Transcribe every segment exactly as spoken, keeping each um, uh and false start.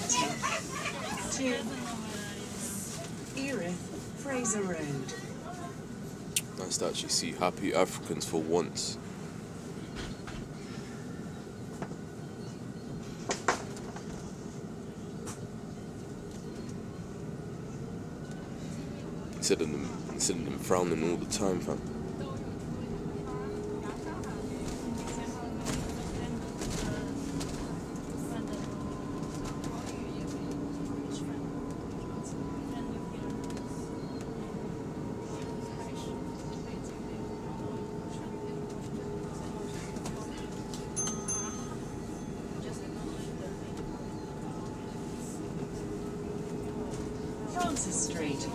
eighty. To Erith Fraser Road. Nice to actually see happy Africans for once. Instead of them, instead of them frowning all the time, fam. Francis Street.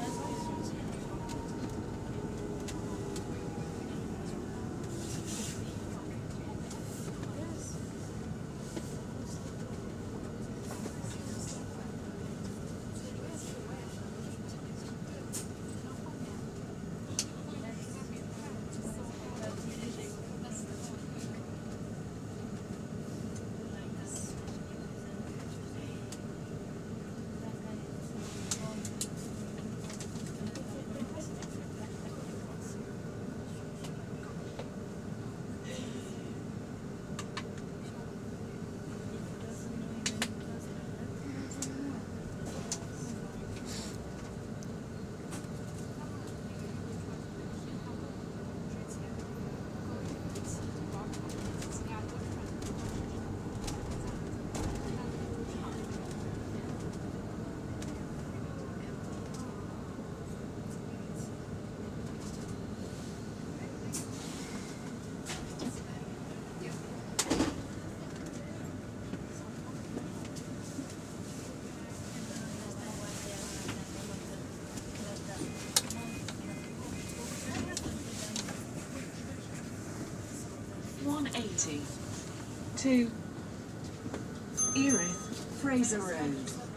one eighty to Erith Fraser Road.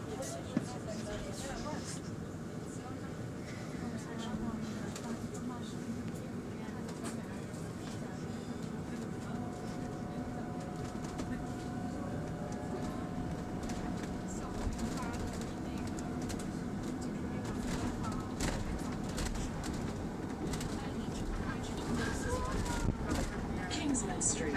Kingsman Street.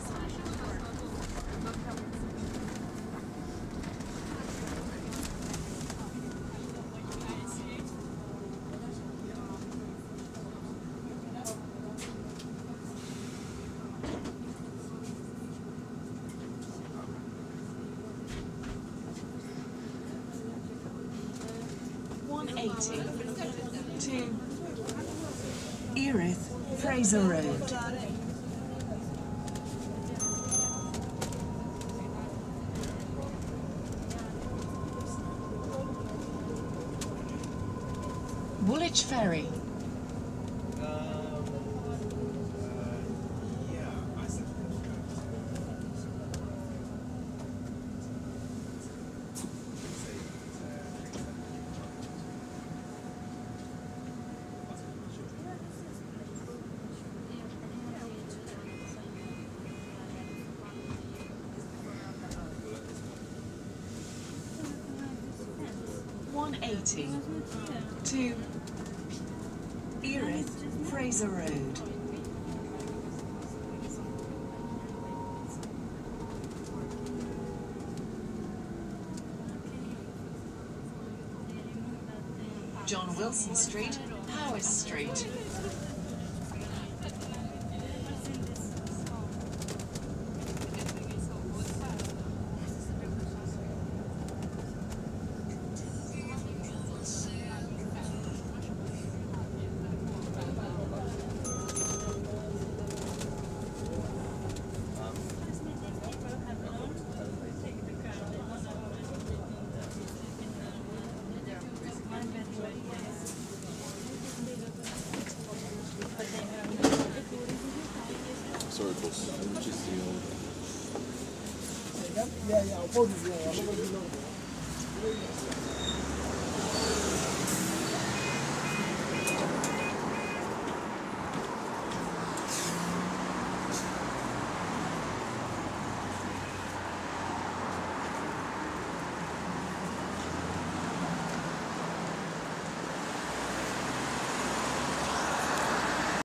one eighty to Erith Fraser Road. Woolwich Ferry. one eighty to Erith Fraser Road. John Wilson Street, Powis Street. Sorry, boss. I'm just, you know. Yeah, yeah, I'll probably, yeah, I'll probably